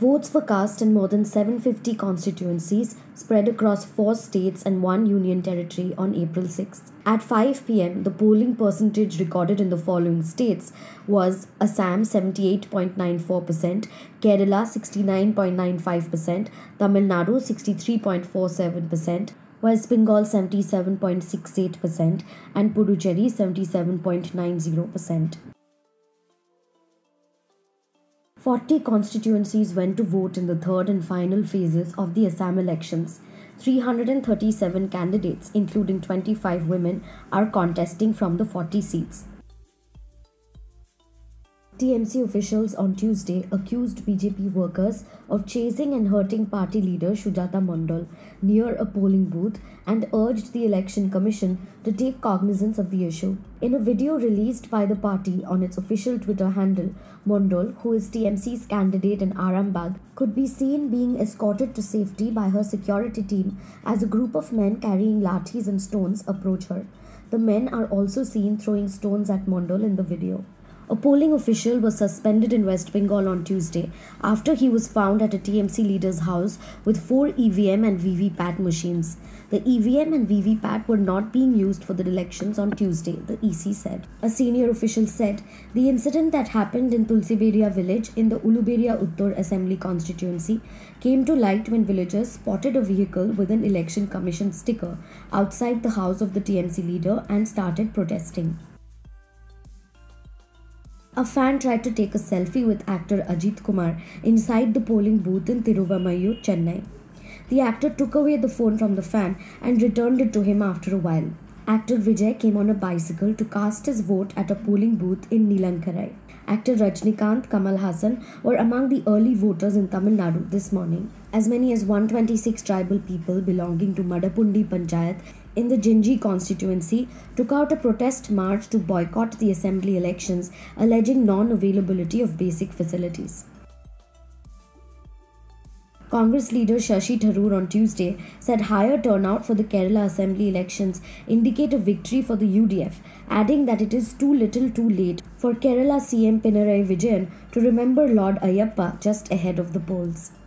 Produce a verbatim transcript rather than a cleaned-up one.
Votes were cast in more than seven hundred fifty constituencies spread across four states and one union territory on April sixth. At five p m, the polling percentage recorded in the following states was Assam seventy-eight point nine four percent, Kerala sixty-nine point nine five percent, Tamil Nadu sixty-three point four seven percent, West Bengal seventy-seven point six eight percent, and Puducherry seventy-seven point nine zero percent. forty constituencies went to vote in the third and final phases of the Assam elections. three hundred thirty-seven candidates, including twenty-five women, are contesting from the forty seats. T M C officials on Tuesday accused B J P workers of chasing and hurting party leader Shujata Mondal near a polling booth and urged the Election Commission to take cognizance of the issue. In a video released by the party on its official Twitter handle, Mondal, who is T M C's candidate in Arambagh, could be seen being escorted to safety by her security team as a group of men carrying lathis and stones approach her. The men are also seen throwing stones at Mondal in the video. A polling official was suspended in West Bengal on Tuesday after he was found at a T M C leader's house with four E V M and V V P A T machines. The E V M and V V P A T were not being used for the elections on Tuesday, the E C said. A senior official said the incident that happened in Tulsiberia village in the Uluberia Uttar Assembly constituency came to light when villagers spotted a vehicle with an Election Commission sticker outside the house of the T M C leader and started protesting. A fan tried to take a selfie with actor Ajit Kumar inside the polling booth in Tiruvamayur, Chennai. The actor took away the phone from the fan and returned it to him after a while. Actor Vijay came on a bicycle to cast his vote at a polling booth in Neelankarai. Actor Rajnikant, Kamal Hassan were among the early voters in Tamil Nadu this morning. As many as one hundred twenty-six tribal people belonging to Madapundi Panchayat in the Jinji constituency took out a protest march to boycott the assembly elections, alleging non-availability of basic facilities. Congress leader Shashi Tharoor on Tuesday said higher turnout for the Kerala Assembly elections indicate a victory for the U D F, adding that it is too little too late for Kerala C M Pinarayi Vijayan to remember Lord Ayyappa just ahead of the polls.